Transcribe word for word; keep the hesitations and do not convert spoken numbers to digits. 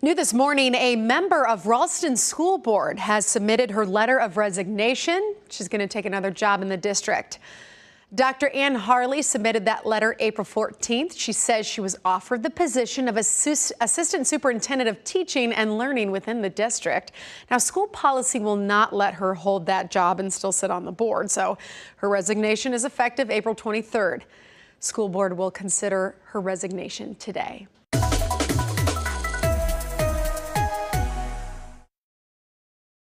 New this morning, a member of Ralston School Board has submitted her letter of resignation. She's going to take another job in the district. Doctor Ann Harley submitted that letter April fourteenth. She says she was offered the position of assist Assistant Superintendent of Teaching and Learning within the district. Now, school policy will not let her hold that job and still sit on the board, so her resignation is effective April twenty-third. School Board will consider her resignation today.